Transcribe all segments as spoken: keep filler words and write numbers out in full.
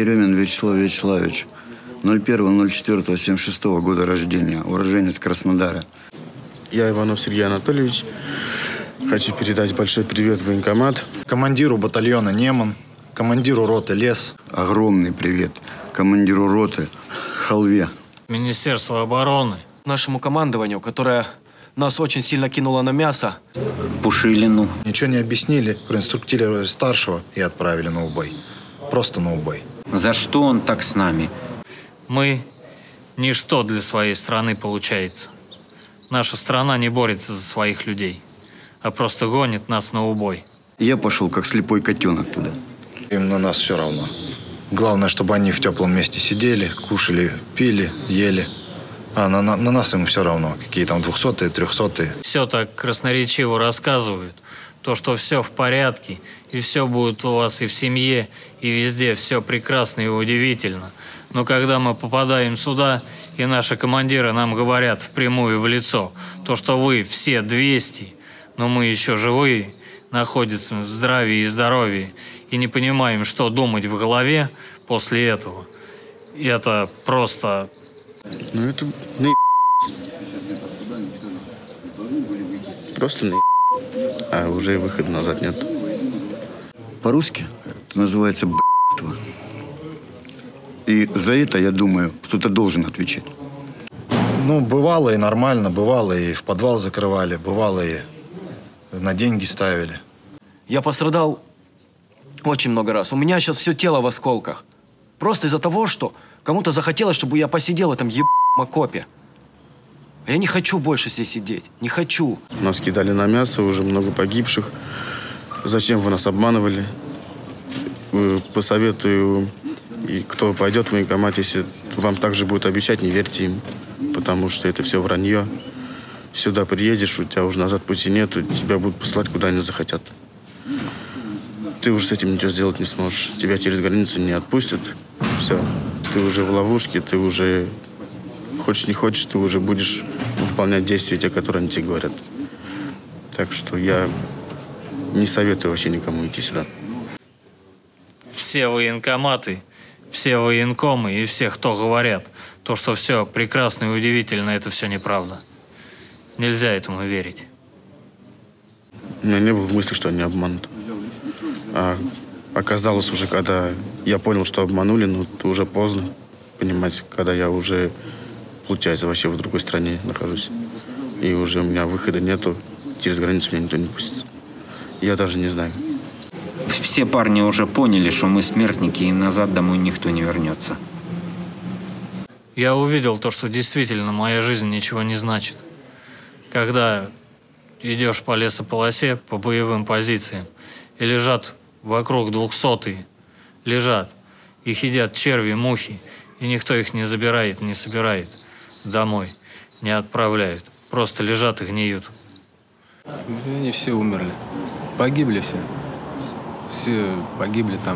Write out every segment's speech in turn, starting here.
Еремин Вячеслав Вячеславович, ноль первого ноль четвёртого семьдесят шестого года рождения, уроженец Краснодара. Я Иванов Сергей Анатольевич. Хочу передать большой привет в военкомат. Командиру батальона Неман, командиру роты Лес. Огромный привет командиру роты Халве. Министерству обороны. Нашему командованию, которое нас очень сильно кинуло на мясо. Пушилину. Ничего не объяснили, проинструктировали старшего и отправили на убой. Просто на убой. За что он так с нами? Мы – ничто для своей страны получается. Наша страна не борется за своих людей, а просто гонит нас на убой. Я пошел, как слепой котенок туда. Им на нас все равно. Главное, чтобы они в теплом месте сидели, кушали, пили, ели. А на, на, на нас им все равно. Какие там двухсотые, трехсотые. Все так красноречиво рассказывают. То, что все в порядке, и все будет у вас и в семье, и везде все прекрасно и удивительно. Но когда мы попадаем сюда, и наши командиры нам говорят впрямую в лицо, то, что вы все двести, но мы еще живые, находятся в здравии и здоровье, и не понимаем, что думать в голове после этого. И это просто... Ну это на Просто на а уже выхода назад нет. По-русски это называется б***ство. И за это, я думаю, кто-то должен отвечать. Ну, бывало и нормально, бывало и в подвал закрывали, бывало и на деньги ставили. Я пострадал очень много раз. У меня сейчас все тело в осколках. Просто из-за того, что кому-то захотелось, чтобы я посидел в этом ебаном окопе. А я не хочу больше здесь сидеть. Не хочу. Нас кидали на мясо, уже много погибших. Зачем вы нас обманывали? Посоветую, и кто пойдет в военкомат, если вам также будут обещать, не верьте им. Потому что это все вранье. Сюда приедешь, у тебя уже назад пути нету, тебя будут посылать, куда они захотят. Ты уже с этим ничего сделать не сможешь. Тебя через границу не отпустят. Все. Ты уже в ловушке, ты уже... Хочешь, не хочешь, ты уже будешь выполнять действия, те, которые они тебе говорят. Так что я не советую вообще никому идти сюда. Все военкоматы, все военкомы и все, кто говорят, то, что все прекрасно и удивительно, это все неправда. Нельзя этому верить. У меня не было в мысли, что они обманут. А оказалось уже, когда я понял, что обманули, ну, то уже поздно понимать, когда я уже, получается, вообще в другой стране нахожусь. И уже у меня выхода нету, через границу меня никто не пустит. Я даже не знаю. Все парни уже поняли, что мы смертники, и назад домой никто не вернется. Я увидел то, что действительно моя жизнь ничего не значит. Когда идешь по лесополосе, по боевым позициям, и лежат вокруг двухсотые, лежат, их едят черви, мухи, и никто их не забирает, не собирает домой, не отправляют. Просто лежат и гниют. Они все умерли. Погибли все. Все погибли там.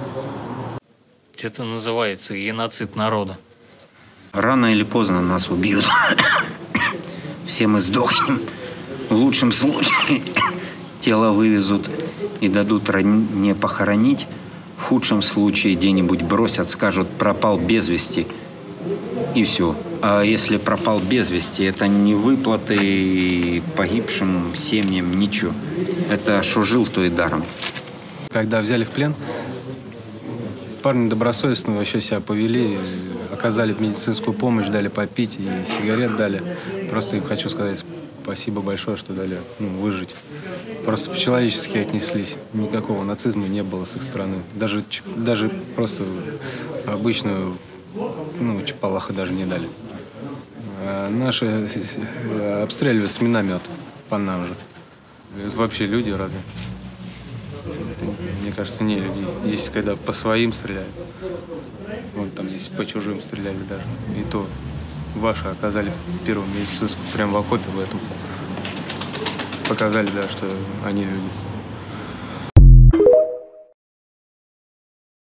Это называется геноцид народа. Рано или поздно нас убьют. Все мы сдохнем. В лучшем случае тело вывезут и дадут не похоронить. В худшем случае где-нибудь бросят, скажут, пропал без вести. И все. А если пропал без вести, это не выплаты погибшим семьям, ничего. Это что жил, то и даром. Когда взяли в плен, парни добросовестно вообще себя повели, оказали медицинскую помощь, дали попить и сигарет дали. Просто им хочу сказать спасибо большое, что дали ну, выжить. Просто по-человечески отнеслись. Никакого нацизма не было с их стороны. Даже, даже просто обычную ну, чапалаха даже не дали. А наши обстреливали с миномет по нам же. Это вообще люди рады. Это, мне кажется, не люди. Здесь, когда по своим стреляют, вот там здесь по чужим стреляли даже. И то ваши оказали первую медицинскую прямо в окопе в этом. Показали, да, что они люди.